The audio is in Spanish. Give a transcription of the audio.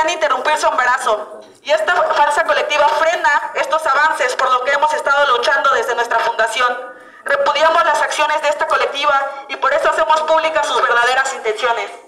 pretende interrumpir su embarazo. Y esta falsa colectiva frena estos avances por lo que hemos estado luchando desde nuestra fundación. Repudiamos las acciones de esta colectiva y por eso hacemos públicas sus verdaderas intenciones.